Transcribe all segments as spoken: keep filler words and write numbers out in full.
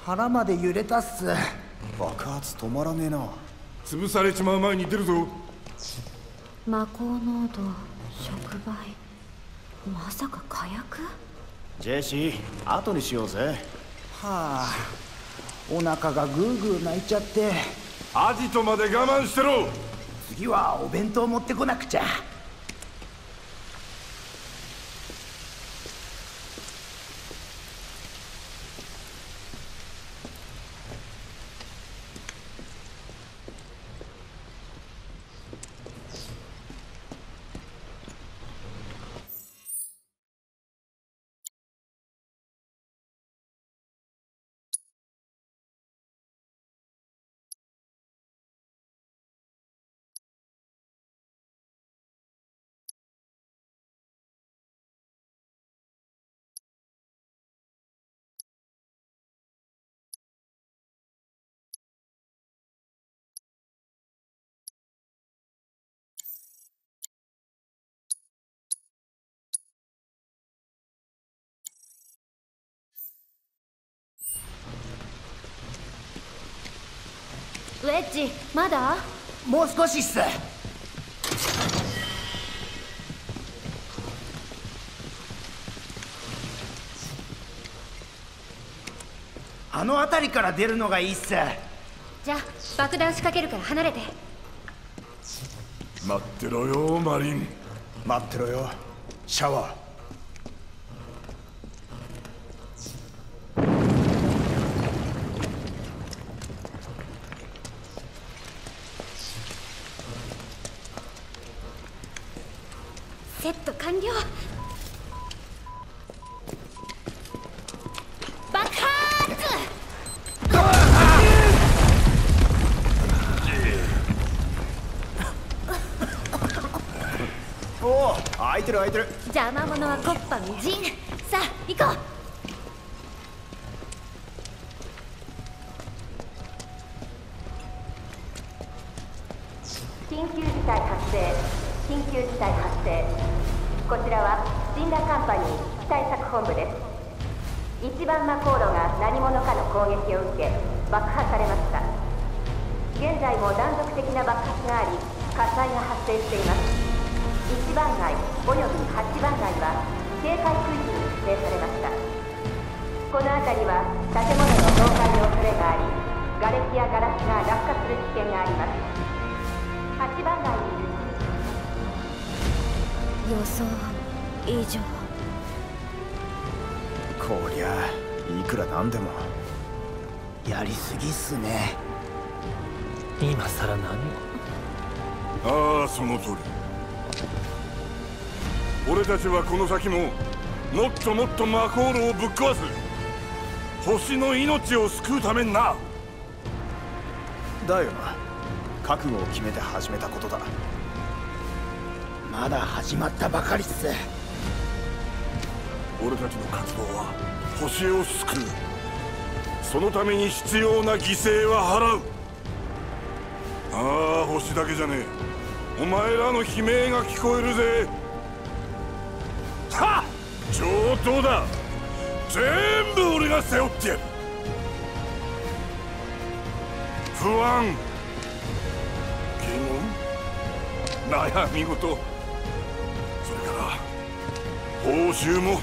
腹まで揺れたっす。爆発止まらねえな。 潰されちまう前に出るぞ。 魔鋼濃度触媒、まさか火薬？ ジェシー、後にしようぜ。はあ、お腹がグーグー泣いちゃって。 アジトまで我慢してろ。 次はお弁当持ってこなくちゃ。 ウェッジ、まだ？ もう少しっす。あの辺りから出るのがいいっす。 じゃあ爆弾仕掛けるから離れて。 待ってろよマリン。 待ってろよシャワー。 セット完了。爆発！ おお、開いてる開いてる。 邪魔者は木っ端みじん。さあ行こう。 緊急事態発生。緊急事態発生。こちらは神羅カンパニー危機対策本部です。一番魔航路が何者かの攻撃を受け爆破されました。現在も断続的な爆発があり火災が発生しています。いちばん街およびはちばん街は警戒区域に指定されました。この辺りは建物の倒壊の恐れがあり瓦礫やガラスが落下する危険があります。はちばん街にいる予想以上。 こりゃいくらなんでもやりすぎっすね。 今さら何を。ああ、その通り。俺たちはこの先ももっともっと魔航路をぶっ壊す。星の命を救うためにな。 だよな。覚悟を決めて始めたことだ。まだ始まったばかりっす。 俺たちの活動は星を救う。そのために必要な犠牲は払う。ああ、星だけじゃねえ。お前らの悲鳴が聞こえるぜ。はっ、上等だ。全部俺が背負ってやる。不安、疑問、悩み事、それから報酬も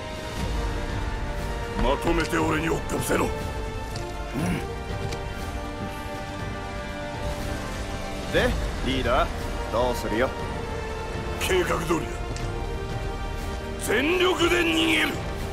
まとめて俺に追っかぶせろ。うん。 で、リーダーどうするよ。 計画通りだ。全力で逃げる。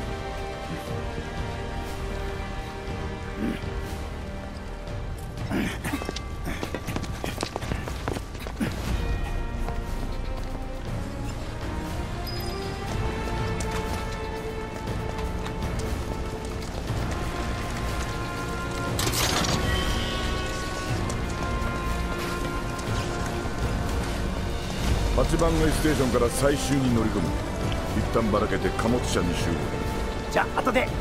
はちばん街ステーションから最終に乗り込む。一旦ばらけて貨物車に集合。 じゃあ後で。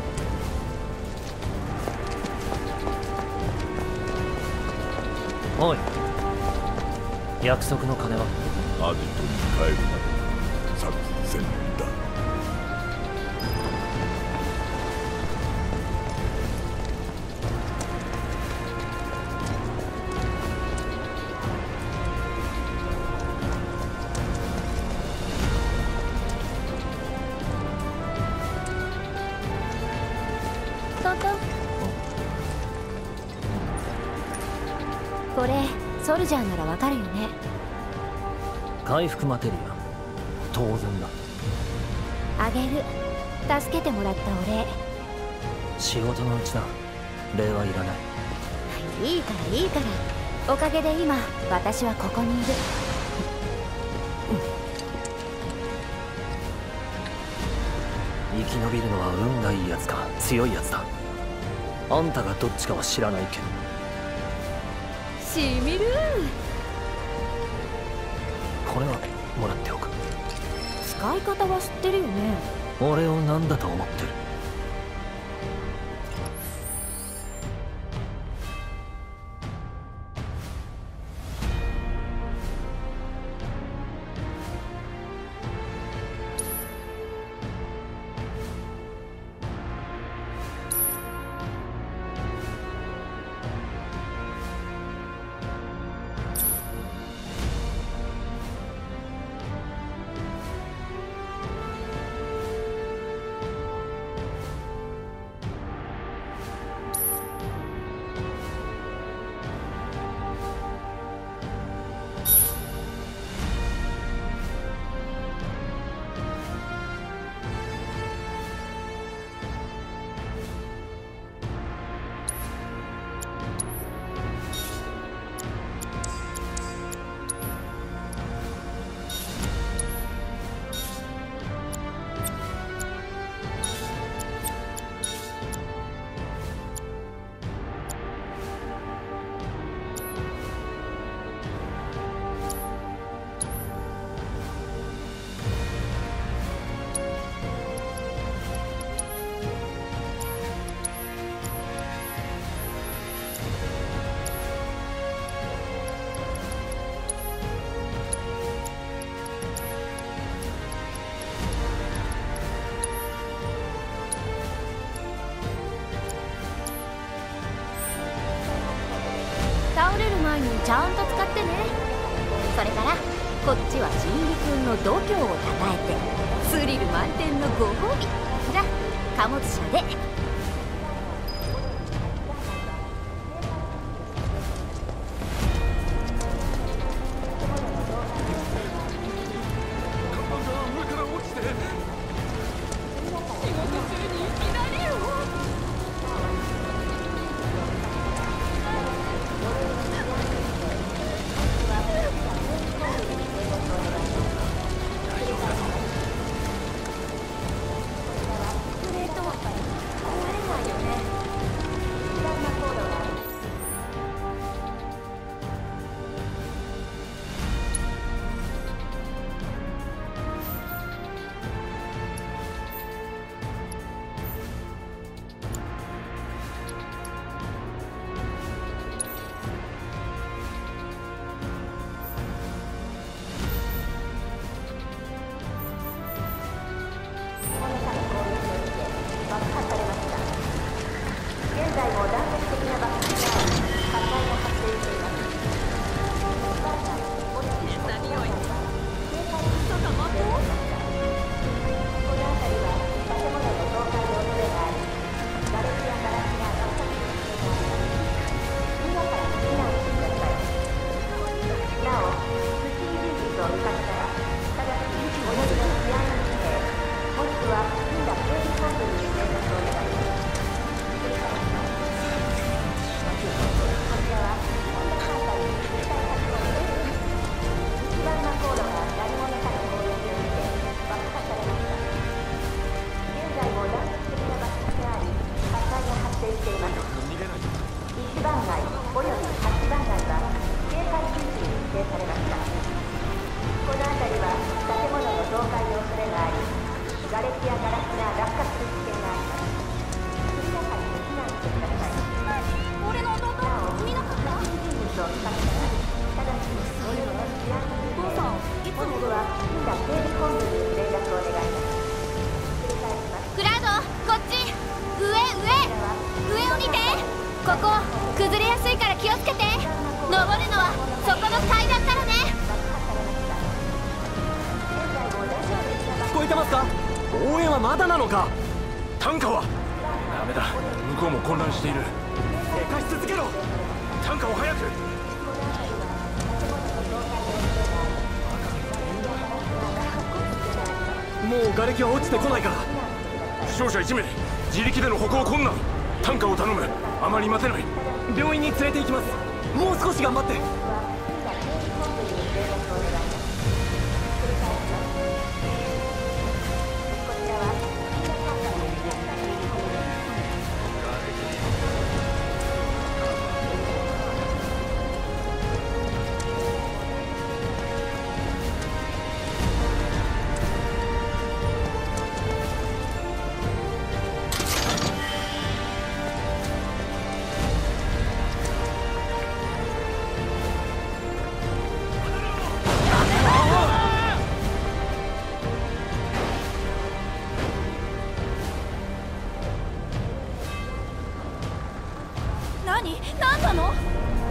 おい、約束の金は？ アジトに帰るまでさんぜんえんだ。 トントン。これソルジャーならわかるよね。 回復マテリア、当然だ。 あげる。助けてもらったお礼。 仕事のうちだ。礼はいらない。 いいからいいから。おかげで今私はここにいる。 生き延びるのは運がいいやつか強いやつだ。あんたがどっちかは知らないけど。 しみる。 これはもらっておく。 使い方は知ってるよね。 俺を何だと思ってる。 倒れる前にちゃんと使ってね。それからこっちは新理君の度胸をたたえてスリル満点のご褒美。じゃ貨物車で。ここ崩れやすいから気をつけて。登るのはそこの階段からね。 聞こえてますか？応援はまだなのか？短歌はダメだ、向向も混乱している。 でかし続けろ。担架を早く。もう瓦礫は落ちてこないから。 負傷者いち名、自力での歩行困難。担架を頼む。あまり待てない。 病院に連れて行きます。もう少し頑張って。 何？何なの？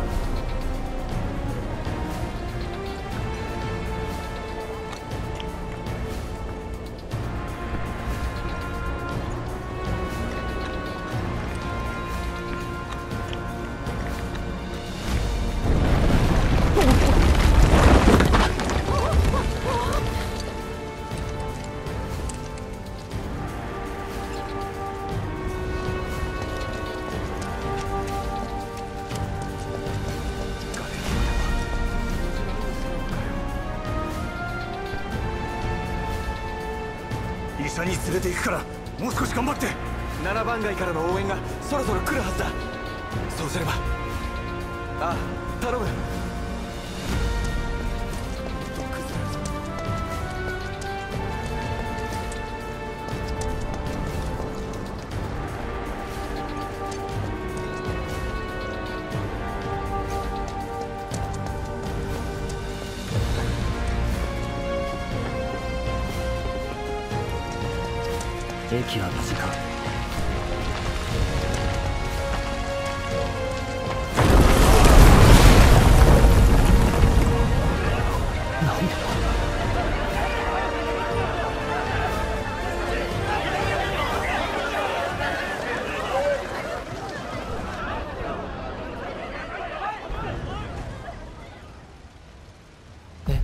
医者に連れて行くから、もう少し頑張って。ななばん街からの応援がそろそろ来るはずだ。そうすれば。ああ、頼む。 駅は無事か。なんでだ。え？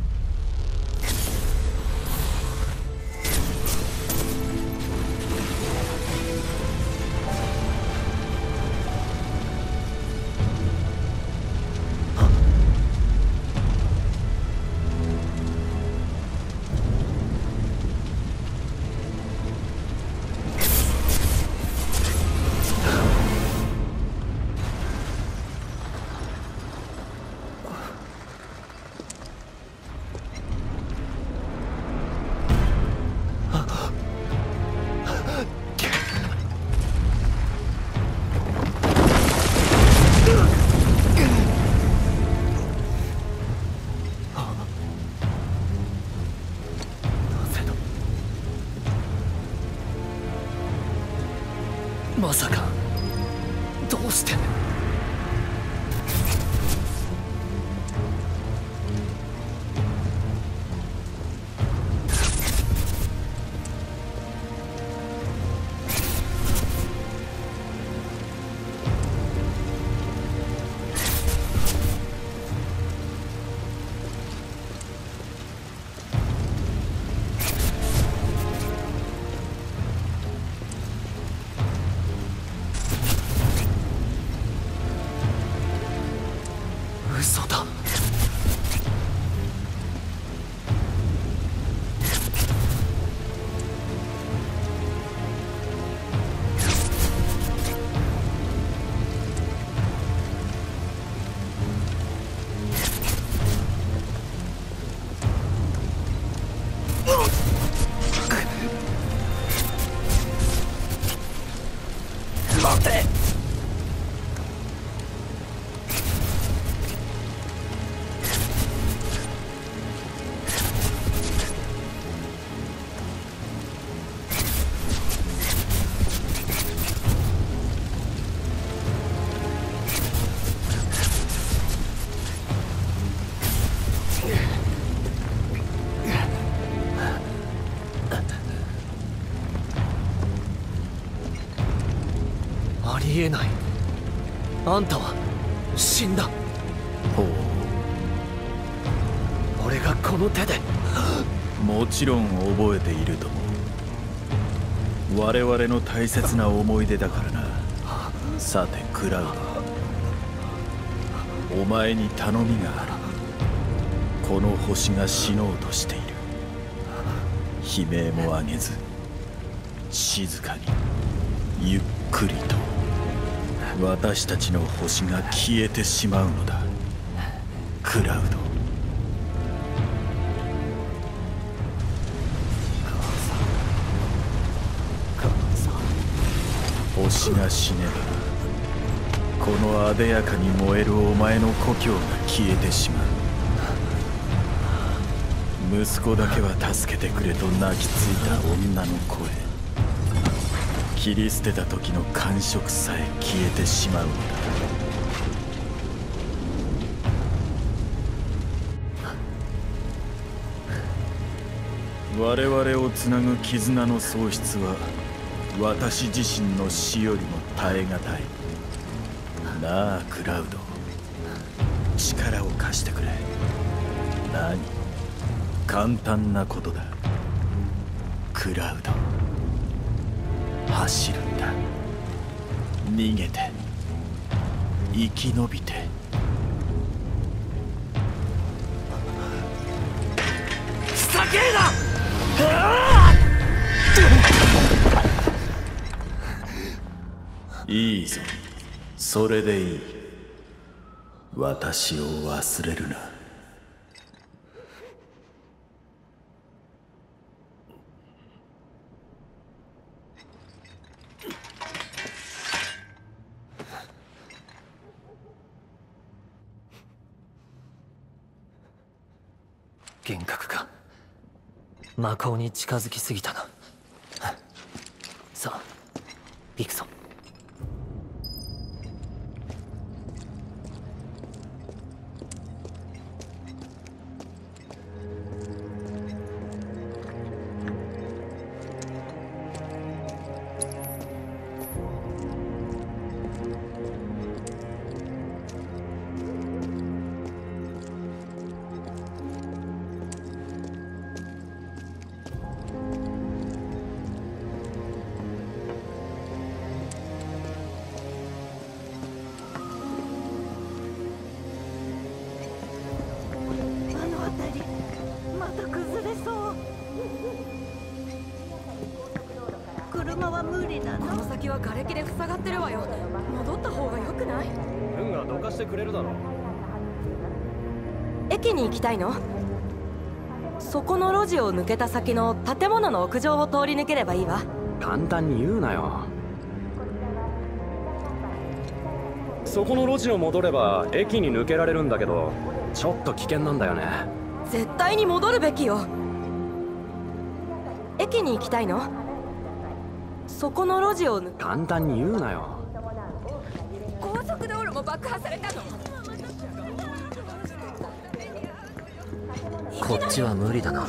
まさか、どうして。嘘だ。待て。 りえない。あんたは死んだ。 ほう。 俺がこの手で。 もちろん覚えているとも。我々の大切な思い出だからな。さてクラウド、お前に頼みがある。この星が死のうとしている。悲鳴も上げず静かにゆっくりと私たちの星が消えてしまうのだ。クラウド、星が死ねばこのあでやかに燃えるお前の故郷が消えてしまう。息子だけは助けてくれと泣きついた女の声、切り捨てた時の感触さえ消えてしまうのだ。我々をつなぐ絆の喪失は私自身の死よりも耐え難い。なあクラウド、力を貸してくれ。何、簡単なことだ。クラウド、走るんだ。逃げて生き延びて。 叫えな。 いいぞ、それでいい。私を忘れるな。 幻覚か。魔法に近づきすぎたな。さあ行くぞ。 車は無理だな。 この先は瓦礫で塞がってるわよ。戻った方がよくない？ 運がどかしてくれるだろう。 駅に行きたいの？そこの路地を抜けた先の建物の屋上を通り抜ければいいわ。 簡単に言うなよ。そこの路地を戻れば駅に抜けられるんだけど、ちょっと危険なんだよね。 絶対に戻るべきよ。駅に行きたいの？そこの路地を抜簡単に言うなよ。 高速道路も爆破されたの？ こっちは無理だな。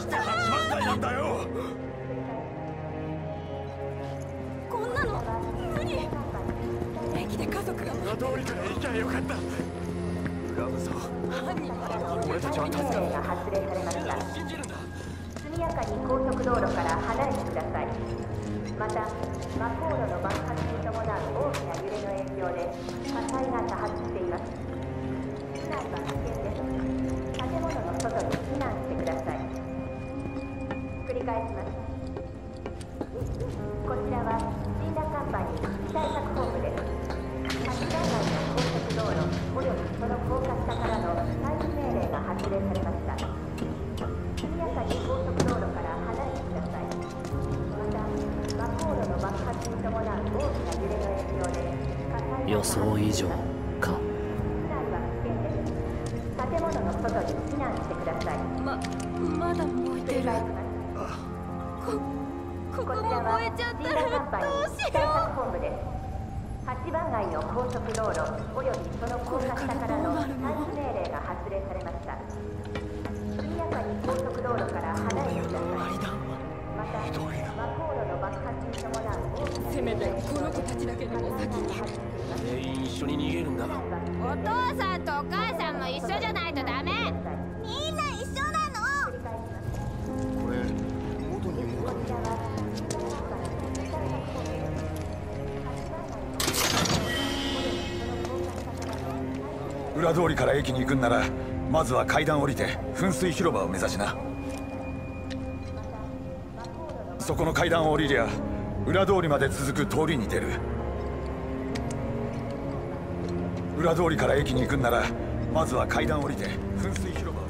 こんなの無理。駅で家族が。 裏通りから行きゃよかった。恨むぞ。俺たちは助かる。 が発令されました。速やかに高速道路から離れてください。また魔航路の爆発に伴う大きな揺れの影響で火災が多発しています。避難は危険です。建物の外に避難してください。繰り返します。こちらはシンダカンパニー機体策本部です。八段街の高速道路およびその高架下からの退避命令が発令されました。速やかに高速道路から離れてください。また魔航路の爆発に伴う大きな揺れの影響で火災が予想以上か。 避難は危険です。建物の外に避難してください。 ままだ燃えてる。こここも燃えちゃったらどうしよう。 本部です。八番街の高速道路およびその高架下からの退避命令が発令されました。速やかに高速道路から離れてください。またせめてこの子たちだけでも先に。 全員一緒に逃げるんだ。 お父さんとお母さんも一緒じゃないとダメ。 みんな一緒なの。 これ元に戻る。 裏通りから駅に行くんならまずは階段降りて噴水広場を目指しな。そこの階段を降りりゃ裏通りまで続く通りに出る。裏通りから駅に行くんならまずは階段降りて噴水広場を